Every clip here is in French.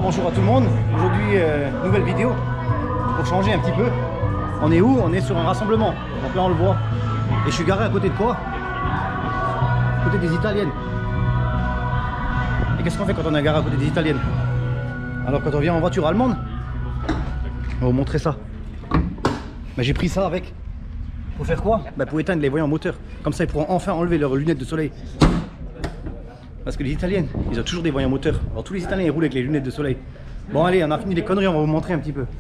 bonjour à tout le monde. Aujourd'hui, nouvelle vidéo pour changer un petit peu. On est où? On est sur un rassemblement. Donc là, on le voit. Et je suis garé à côté de quoi? À côté des Italiennes. Et qu'est-ce qu'on fait quand on est garé à côté des Italiennes? Alors quand on vient en voiture allemande, on va vous montrer ça. Mais j'ai pris ça avec. Pour faire quoi? Pour éteindre les voyants moteurs. Comme ça, ils pourront enfin enlever leurs lunettes de soleil. Parce que les Italiennes, ils ont toujours des voyants moteurs. Alors tous les Italiens, ils roulent avec les lunettes de soleil. Bon allez, on a fini les conneries, on va vous montrer un petit peu.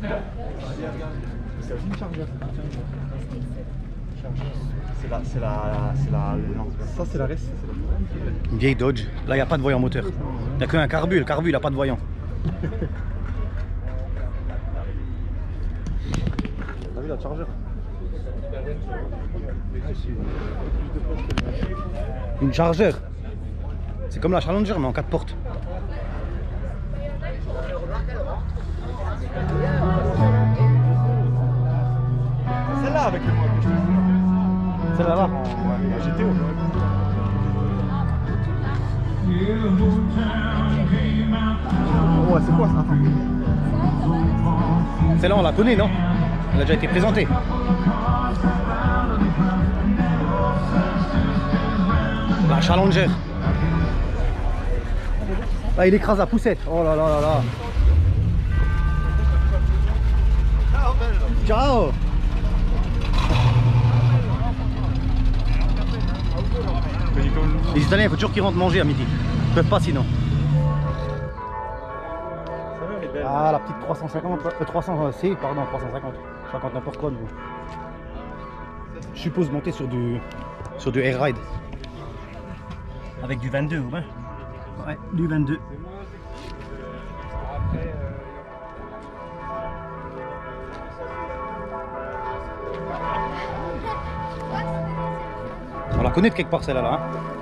Ça c'est la reste. Une vieille Dodge. Là, il n'y a pas de voyant moteur. Il n'y a qu'un carbu. Le carbu, il n'a pas de voyant. T'as vu la Charger? Une Charger. C'est comme la Challenger, mais en 4 portes. Celle-là avec le mode. Celle-là là. Ouais, GTO. Ouais, c'est quoi ça? Celle-là, on la connaît, non? Elle a déjà été présentée. La Challenger. Là, il écrase la poussette. Oh là là là là. Ciao. Les Italiens, il faut toujours qu'ils rentrent manger à midi. Ils peuvent pas sinon. Ah, la petite 350, 300C, pardon, 350. 50 n'importe quoi. Je suppose monter sur du air ride. Avec du 22, ouais. Ouais, du 22. On la connaît de quelque part celle-là, là, hein.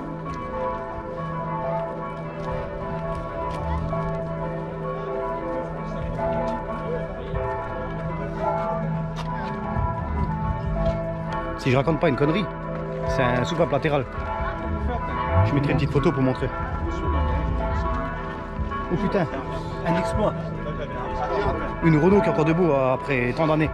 Si je raconte pas une connerie, c'est un soupape latéral. Je mettrai une petite photo pour montrer. Oh putain, un exploit. Une Renault qui est encore debout après tant d'années.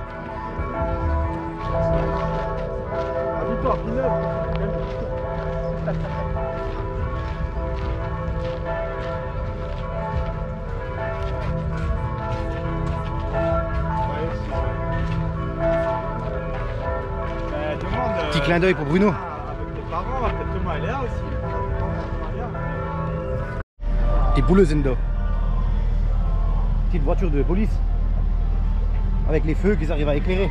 Petit clin d'œil pour Bruno. Avec tes parents, peut-être Thomas elle est là aussi. Des bouleuses Endo. Petite voiture de police. Avec les feux qu'ils arrivent à éclairer.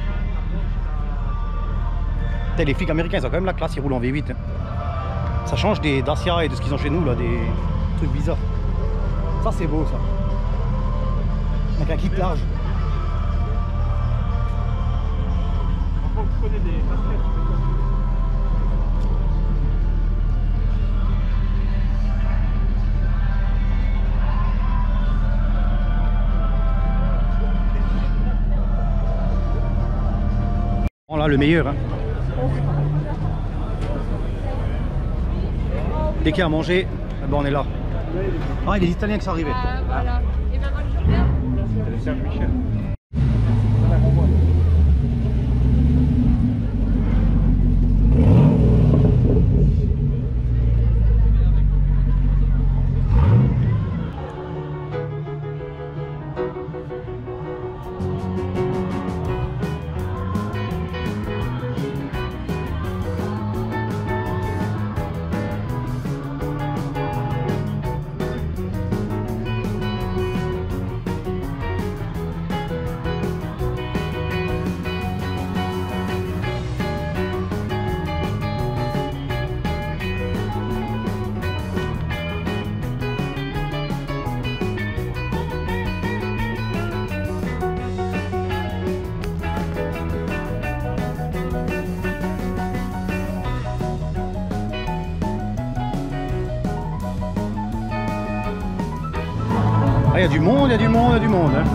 Les flics américains, ils ont quand même la classe, ils roulent en V8. Ça change des Dacia et de ce qu'ils ont chez nous, là, des trucs bizarres. Ça, c'est beau, ça. Avec un kit large. Bon, là, le meilleur, hein. Dès qu'il y a à manger, eh ben on est là. Ah, il y a des Italiens qui sont arrivés. Voilà. Et ben moi je viens. Ah, il y a du monde, il y a du monde, il y a du monde, hein.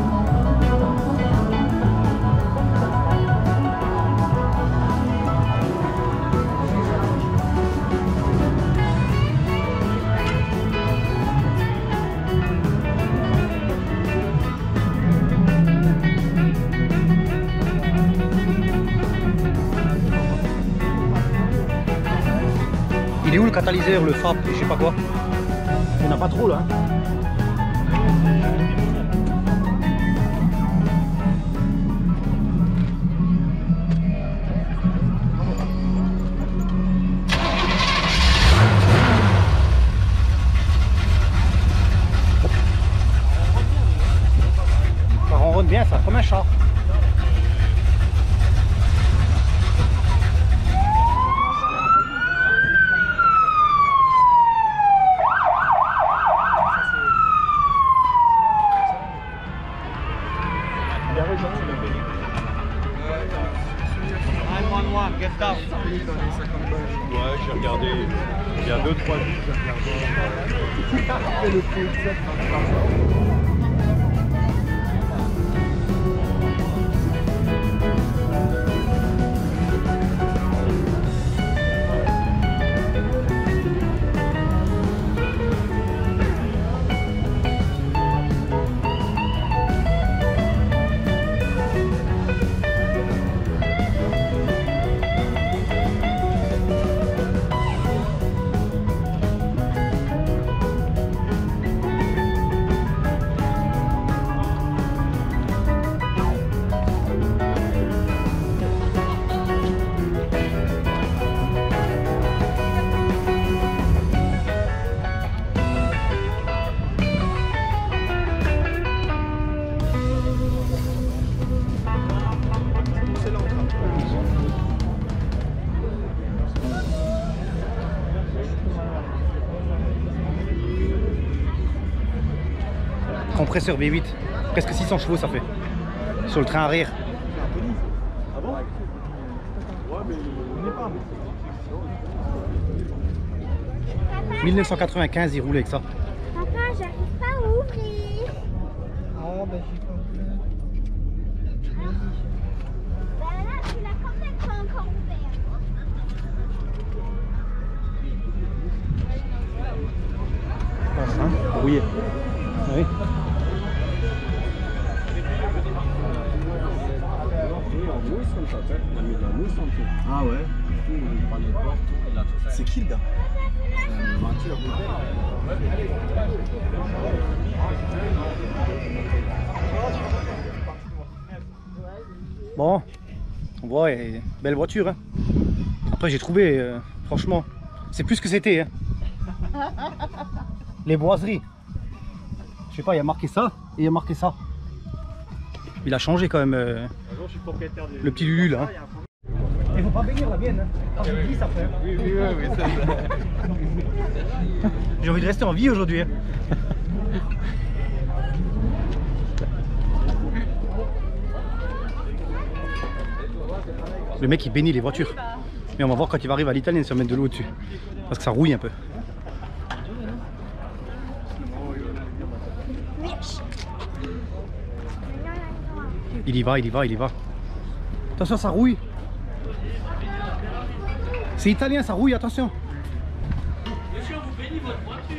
catalyseur, le FAP, et je sais pas quoi. Il n'y en a pas trop là. Hein. Ça ronronne bien ça, comme un chat. Get down. Ouais, j'ai regardé. Il y a 2-3 jours, j'ai regardé. Compresseur V8, presque 600 chevaux ça fait. Sur le train arrière. Ah bon? Ouais, mais on n'est pas. 1995, il roulait avec ça. Papa, j'arrive pas à ouvrir. Ah bah j'ai compris. Ben là, tu l'as quand même pas encore ouvert. Oui. Oui. Ah ouais? C'est qui le gars? Bon, on voit, belle voiture. Hein. Après j'ai trouvé, franchement, c'est plus ce que c'était. Hein. Les boiseries. Je sais pas, il y a marqué ça et il y a marqué ça. Il a changé quand même le petit Lulu là. Hein. Il faut pas bénir la mienne. Hein. Quand je dis ça fait. Oui, ça. J'ai envie de rester en vie aujourd'hui. Hein. Le mec il bénit les voitures. Mais on va voir quand il va arriver à l'italienne si on met de l'eau dessus. Parce que ça rouille un peu. Il y va, il y va, il y va. Attention, ça rouille. C'est italien, ça rouille, attention. Monsieur, vous bénissez votre voiture.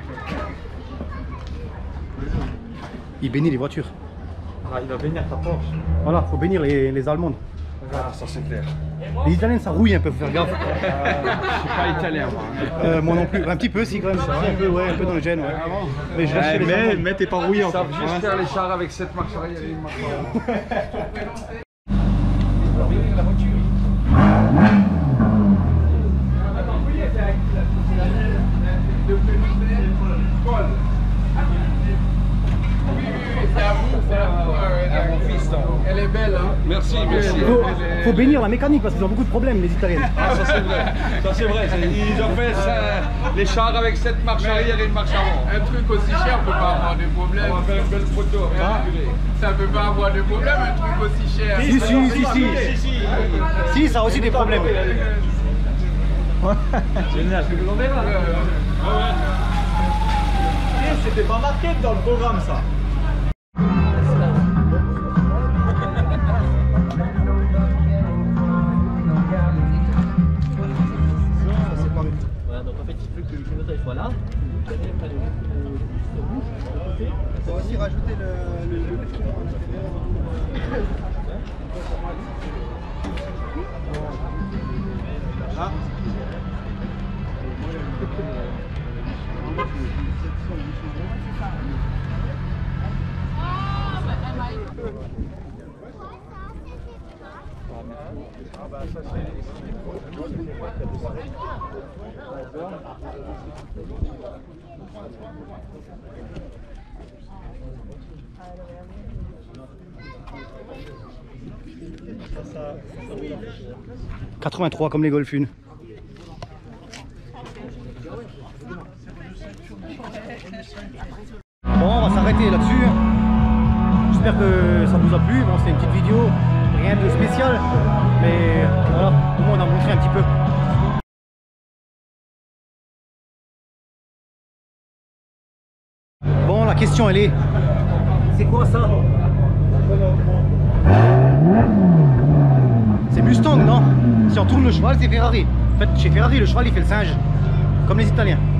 Il bénit les voitures. Ah, il va bénir ta Porsche. Voilà, faut bénir les Allemandes. Ah, ça c'est clair. Les Italiens, ça rouille un peu, faut faire gaffe. Je suis pas italien, moi. Moi non plus. Un petit peu, si, quand même. Un peu, ouais, un peu dans le gène, ouais. Mais je reste chez les Allemands. Mais t'es pas rouillant. Ils savent juste faire les chars avec cette marche arrière et une marche avant. Elle est belle, hein. Merci, merci. Faut bénir la mécanique parce qu'ils ont beaucoup de problèmes, les Italiens. Ah, ça c'est vrai. Ça c'est vrai. Ils ont fait les chars avec cette marche arrière et une marche avant. Un truc aussi cher peut pas avoir de problème. On va faire une belle photo. Ça peut pas avoir de problème, un truc aussi cher. Si, si, ça a aussi des problèmes. Génial. C'était pas marqué dans le programme ça. Donc en fait, il faut que le pilotage soit là. On va aussi rajouter le bâtiment à l'intérieur. Ah. « 83 comme les Golf 1. Bon, on va s'arrêter là-dessus. J'espère que ça vous a plu. Bon, c'est une petite vidéo, rien de spécial, mais voilà, au moins on a montré un petit peu. Bon, la question elle est, c'est quoi ça? C'est Mustang, non? Si on tourne le cheval, c'est Ferrari. En fait, chez Ferrari, le cheval il fait le singe, comme les Italiens.